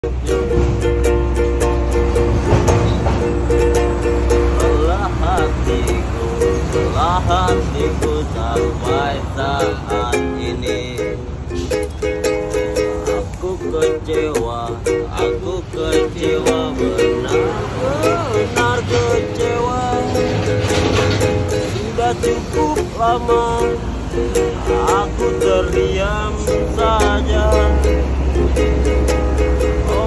Lelah hatiku sampai saat ini. Aku kecewa benar-benar kecewa. Sudah cukup lama aku terdiam saja. Oh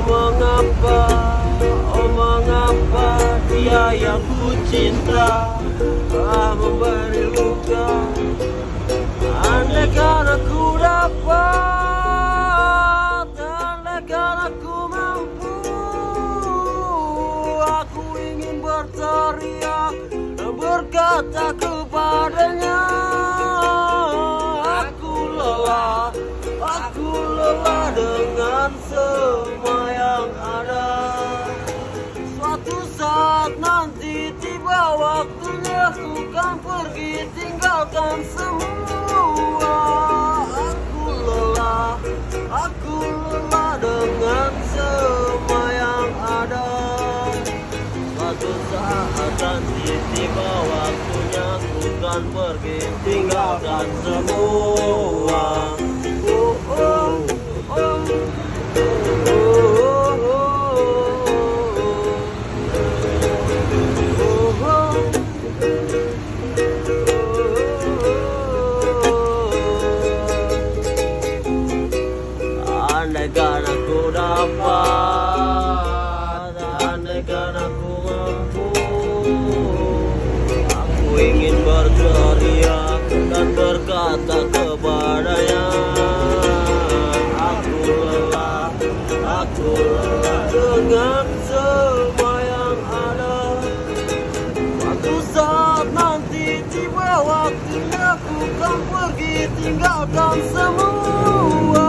mengapa dia yang ku cinta telah memberi luka. Andaikan aku dapat, andaikan aku mampu, aku ingin berteriak dan berkata kepadanya, aku lelah dengan semua yang ada. Suatu saat nanti tiba waktunya, aku kan pergi tinggalkan semua. Aku lelah dengan semua yang ada. Suatu saat nanti tiba waktunya, aku kan pergi tinggalkan semua. Andaikan aku dapat, andaikan aku mampu, aku ingin berteriak dan berkata kepadanya, aku lelah dengan semua yang ada. Suatu saat nanti tiba waktunya, aku kan pergi tinggalkan semua.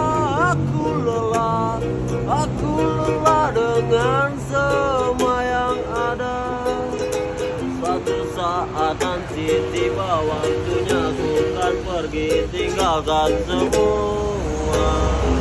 Aku lelah dengan semua yang ada. Suatu saat nanti tiba waktunya, aku kan pergi tinggalkan semua.